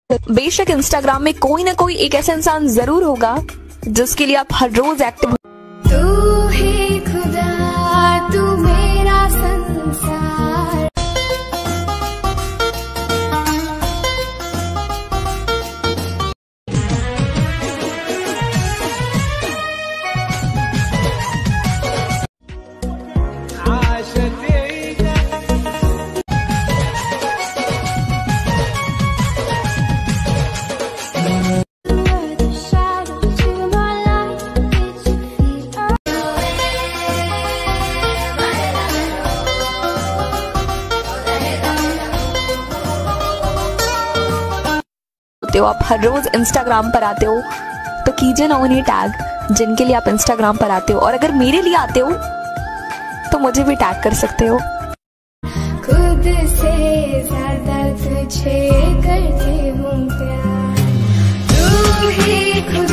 बेशक इंस्टाग्राम में कोई ना कोई एक ऐसा इंसान जरूर होगा जिसके लिए आप हर रोज एक्टिव। तू ही खुदा, तू मेरा संसार। आप हर रोज इंस्टाग्राम पर आते हो तो कीजिए ना उन्हें टैग जिनके लिए आप इंस्टाग्राम पर आते हो, और अगर मेरे लिए आते हो तो मुझे भी टैग कर सकते हो। खुद से ज्यादा तुझे करती हूँ प्यार, तू ही खुद